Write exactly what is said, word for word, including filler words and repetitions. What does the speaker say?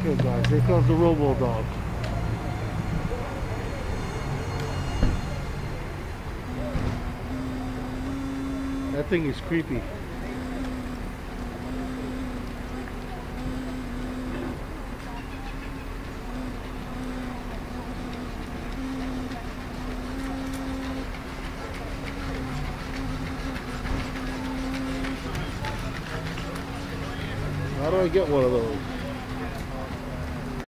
Okay guys, here comes the robo dog. That thing is creepy. How do I get one of those?